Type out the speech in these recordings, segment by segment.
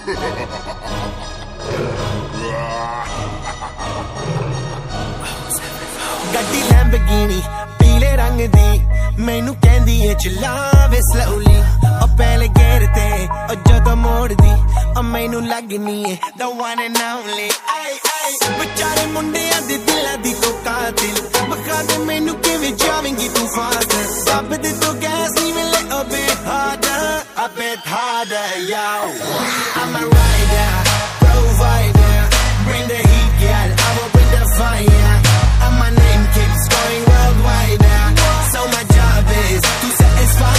ਗੱਡੀ ਲੈਂਬਰਗਿਨੀ ਪੀਲੇ ਰੰਗ ਦੀ ਮੈਨੂੰ ਕਹਿੰਦੀ ਏ ਚਲਾਵੇ slowly ਉਹ ਪਹਿਲੇ ਗੇਰ ਤੇ ਉਹ ਜਦੋਂ ਮੋੜਦੀ ਉਹ ਮੈਨੂੰ ਲੱਗਨੀ ਏ the one and only ਵਿਚਾਰੇ ਮੁੰਡਿਆਂ ਦੇ ਦਿਲਾਂ ਦੀ ਤੂੰ ਕਾਤਿਲ ਬਖਾ ਦੇ ਮੈਨੂੰ ਕਿਵੇਂ ਜਾਵੇਂਗੀ ਤੂੰ ਫਾਸਟ ਦੱਬ ਦੇ ਤੂੰ ਗੈਸ ਨਹੀਂ ਮਿਲੇ a bit harder yo I'm a rider provider bring the heat girl I will bring the fire and my name keeps going worldwide so my job is to satisfy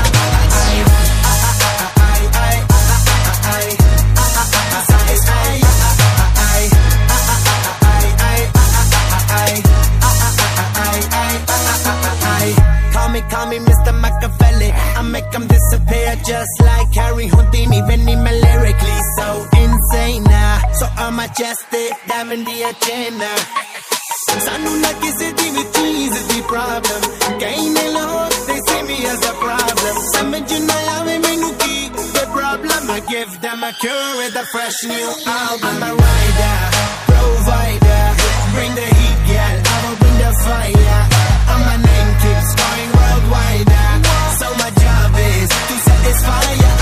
Call me Mr. Machiavelli I make them disappear just like Harry Houdini Benny me lyrically so insane so I'm majestic diamond the agenda Sanu na kisi di vi cheese di problem Kaine log they see me as a problem Samajh na aave mainu ki the problem I give them a cure with a fresh new album I'm a rider provider bring the heat girl I will bring the fire and my name keeps going worldwide so my job is to satisfy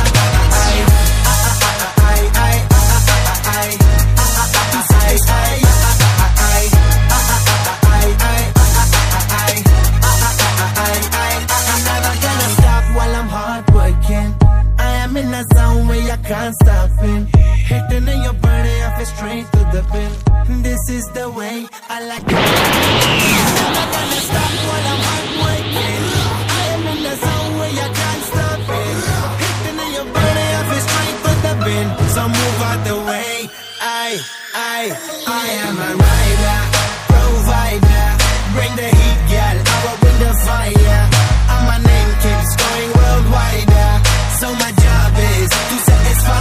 can't stop it hitting in your body I feel straight to the pin this is the way I like it I'm not gonna stop while I'm hard working I am in the zone where you can't stop it hitting in your body I feel straight to the pin so move out the way I am a rider provider bring the heat girl I will bring the fire and my name keeps going worldwide so my job is to satisfy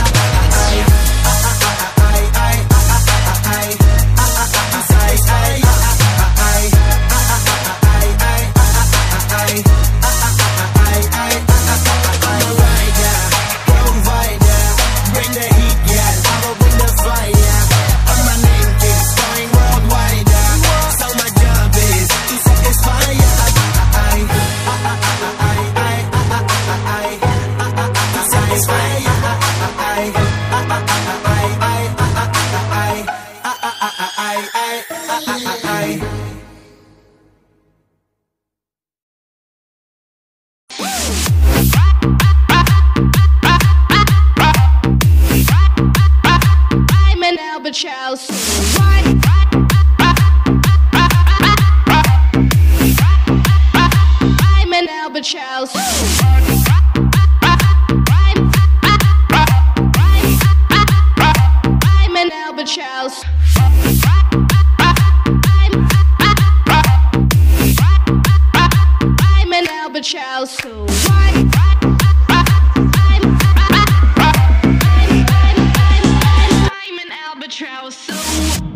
I'm an albatross. I'm an albatross. I'm an albatross. I'm an albatross. I'm an albatross.